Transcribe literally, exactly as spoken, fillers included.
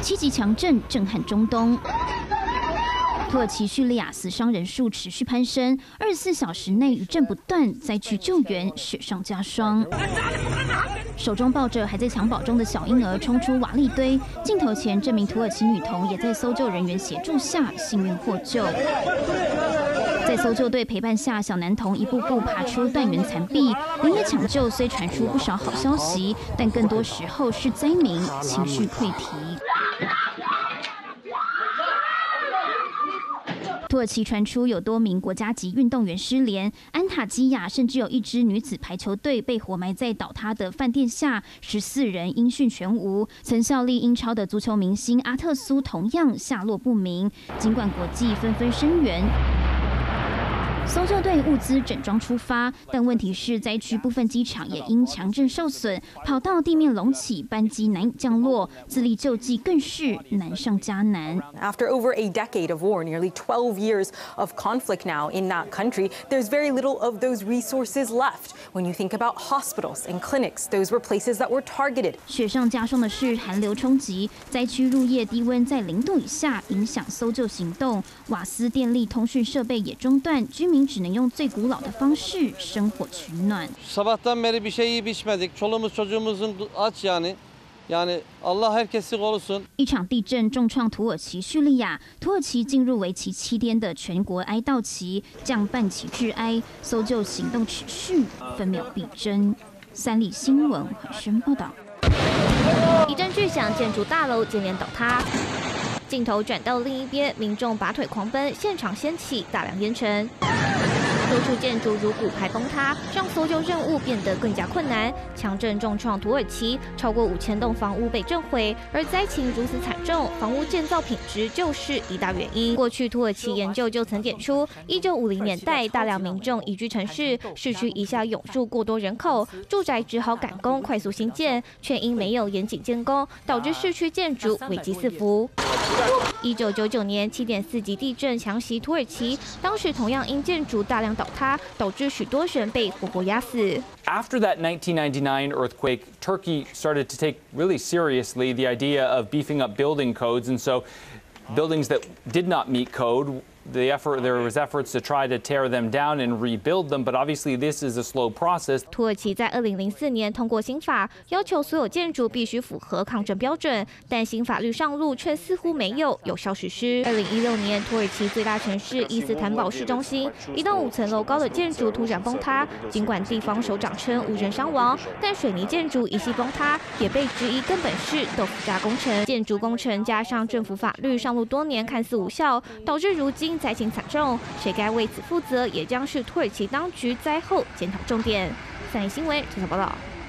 七级强震震撼中东。 土耳其叙利亚死伤人数持续攀升，二十四小时内余震不断，灾区救援雪上加霜。手中抱着还在襁褓中的小婴儿冲出瓦砾堆，镜头前这名土耳其女童也在搜救人员协助下幸运获救。在搜救队陪伴下，小男童一步步爬出断垣残壁。连夜抢救虽传出不少好消息，但更多时候是灾民情绪溃堤。 土耳其传出有多名国家级运动员失联，安塔基亚甚至有一支女子排球队被活埋在倒塌的饭店下，十四人音讯全无。曾效力英超的足球明星阿特苏同样下落不明。尽管国际纷纷声援。 搜救队物资整装出发，但问题是灾区部分机场也因强震受损，跑道地面隆起，班机难以降落，自力救济更是难上加难。 After over a decade of war, nearly twelve years of conflict now in that country, there's very little of those resources left. When you think about hospitals and clinics, those were places that were targeted. 雪上加霜的是寒流冲击，灾区入夜低温在零度以下，影响搜救行动，瓦斯、电力、通讯设备也中断，居民 只能用最古老的方式生火取暖。 Sabahtan beri bir şey yiyip içmedik. Çoluğumuz çocuğumuzun aç yani. Yani Allah herkesi korusun. 一场地震重创土耳其、叙利亚，土耳其进入为期七天的全国哀悼期，降半旗致哀，搜救行动持续，分秒必争。三立新闻海参报道。 一阵巨响，建筑大楼接连倒塌。 镜头转到另一边，民众拔腿狂奔，现场掀起大量烟尘。 多处建筑如骨牌崩塌，让搜救任务变得更加困难。强震重创土耳其，超过五千栋房屋被震毁，而灾情如此惨重，房屋建造品质就是一大原因。过去土耳其研究就曾点出，一九五零年代大量民众移居城市，市区一下涌入过多人口，住宅只好赶工快速兴建，却因没有严谨监工，导致市区建筑危机四伏。 一九九九年七点四级地震强袭土耳其，当时同样因建筑大量倒塌，导致许多人被活活压死。 After that nineteen ninety-nine earthquake, Turkey started to take really seriously the idea of beefing up building codes, and so buildings that did not meet code. The effort, there was efforts to try to tear them down and rebuild them, but obviously this is a slow process. 土耳其在二零零四年通过新法，要求所有建筑必须符合抗震标准，但新法律上路却似乎没有有效实施。二零一六年，土耳其最大城市伊斯坦堡市中心一栋五层楼高的建筑突然崩塌，尽管地方首长称无人伤亡，但水泥建筑一系崩塌，也被质疑根本是豆腐渣工程。建筑工程加上政府法律上路多年看似无效，导致如今 灾情惨重，谁该为此负责，也将是土耳其当局灾后检讨重点。三立新闻，陈晓报道。